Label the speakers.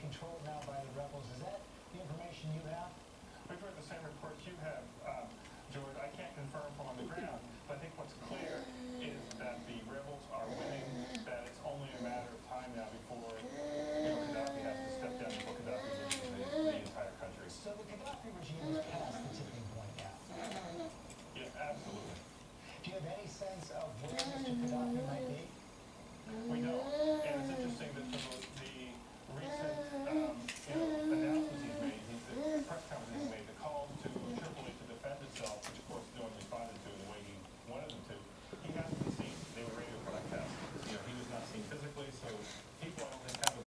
Speaker 1: controlled now by the rebels. Is that the information you have?
Speaker 2: We've heard the same reports you have, George. I can't confirm from on the ground, but I think what's clear is that the rebels are winning, that it's only a matter of time now before Gaddafi has to step down before Gaddafi leaves the entire country.
Speaker 1: So the Gaddafi regime is past the tipping point now?
Speaker 2: Yeah, absolutely.
Speaker 1: Do you have any sense of where Mr. Gaddafi might be?
Speaker 2: We don't. And it's interesting that for the